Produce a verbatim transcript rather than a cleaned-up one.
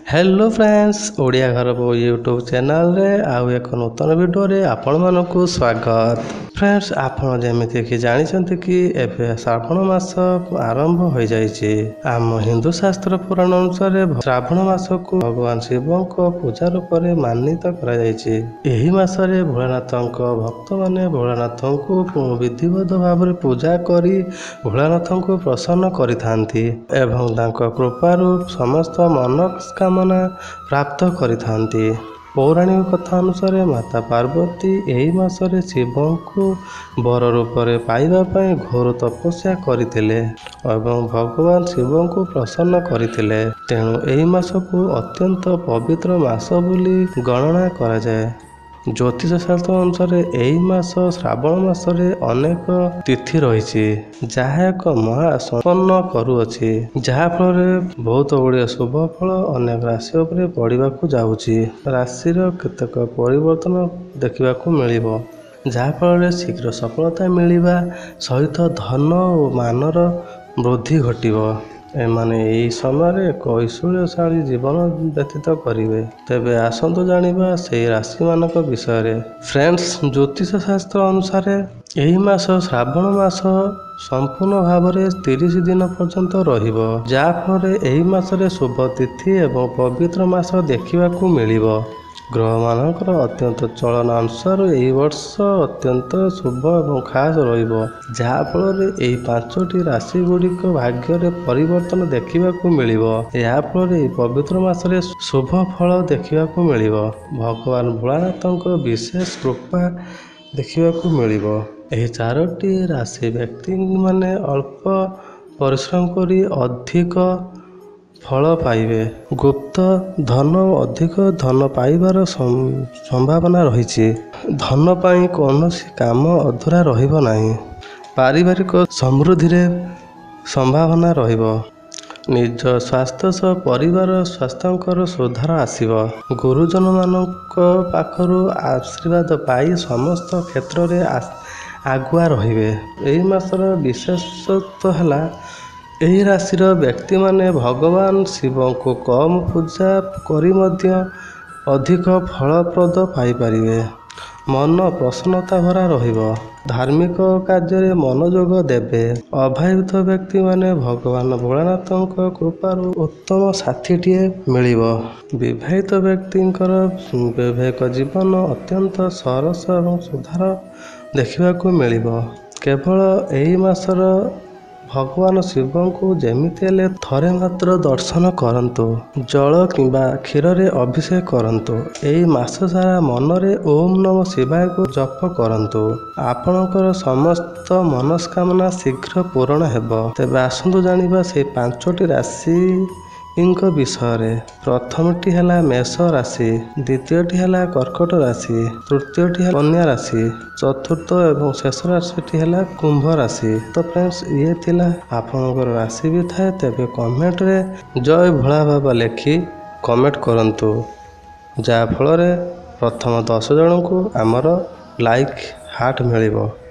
Hello friends, Odia घर को YouTube channel रे आउ एक नूतन वीडियो रे आपण मानकु स्वागत। फ्रेंड्स, आपण जेमिति कि जानिछन्ति कि एबे श्रावण मास आरंभ हो जाइछि। आम हिंदू शास्त्र पुराण अनुसार श्रावण मास को भगवान शिव को पूजा रूप में मान्यता करा जाइछि। एही मास रे भोलानाथक भक्त माने भोलानाथ को विधिवत भाव रे पूजा करी भोलानाथ को प्रसन्न करिथांती एवं तांको कृपारू समस्त मनोकामना प्राप्त करिथांती। पौराणिक कथा अनुसार माता पार्वती एही मासरे शिव को वर रूप में पाइबा पाई घोर तपस्या करथिले एवं भगवान शिव को प्रसन्न करथिले। तेणु एही मास को अत्यंत पवित्र मास बोली गणना करा जाए। ज्योतिष शास्त्र अनुसार एही मास श्रावण मासरे अनेक तिथि रही जहा एक महा संपन्न करुअछि, जहा फल बहुत गुड़िया शुभ फल अनेक राशि उपरे पड़ाक जाऊँगी। राशिर केतक परिवर्तन देखा मिलिबो, जहा फल शीघ्र सफलता मिलवा सहित धन और मानर वृद्धि घटिबो। एमाने यही समय एक ऐश्वर्यशाली जीवन व्यतीत करेंगे। तेबे आसंतु जानिबा से राशि मानक विषय। फ्रेंड्स, ज्योतिष शास्त्र अनुसार यही मास श्रावण मास संपूर्ण भाव में तीस दिन पर्यंत रहिबो, जहा फल एही मासरे शुभ तिथि एवं पवित्र मास देखा मिलिबो। ग्रह मानकर अत्यंत चलन अनुसार यही वर्ष अत्यंत शुभ एवं खास रहिबो, जहा फल यही पांचटी राशि गुड़िक भाग्य रे परिवर्तन देखा मिलिबो। या फल यही पवित्र मासरे शुभ फल देखा मिलिबो। भगवान भोलानाथक विशेष कृपा देखा मिलिबो। एही चारोटी राशि व्यक्ति माने अल्प परिश्रम करी अधिक फल पाइबे। गुप्त धन अधिक धन पाइबार संभावना रही। धन पाई कौनसी काम अधूरा रहिबो नाही। पारिवारिक समृद्धि रे संभावना रहिबो। निज स्वास्थ्य सह परिवार स्वास्थ्यकर सुधार आसीबो। गुरुजन मानक पाखरु आशीर्वाद पाई समस्त क्षेत्र रे आगुआ रहिबे। एही मासर विशेषत्व हला एही राशिर व्यक्ति माने भगवान शिव को कम पूजा करी मध्य अधिक फलप्रद पाई परिबे। मन प्रसन्नता भरा रहिबो। धार्मिक कार्य मनोयोग देबे। अभावित व्यक्ति माने भगवान भोलानाथक कृपारू उत्तम साथीटीए मिलिबो। विवाहित व्यक्तिंकर वैवाहिक जीवन अत्यंत सरस एवं सुधार देखा मिलिबो। केवल एही मासर भगवान शिव को जेमिति हेले थरे मात्र दर्शन करंतु। जल किंबा क्षीर रे अभिषेक करंतु। एही मास सारा मनरे ओम नमः शिवाय को जप करंतु। आपणकर समस्त मनस्कामना शीघ्र पूरण हेबो। तेबे आसंतु जानिबा से पांचटी राशि इनक विषय। प्रथमटी है मेष राशि, द्वितीयटी है कर्कट राशि, तृतीयटी है कन्या राशि, चतुर्थ एवं शेष राशि है कुंभ राशि। तो फ्रेंड्स, ये थिला आपनकर राशि भी थाए। तेबे कमेंट रे जय भोला बाबा लिखि कमेंट करंतु, जहा फल प्रथम दस जन को आमर लाइक हार्ट मिलिबो।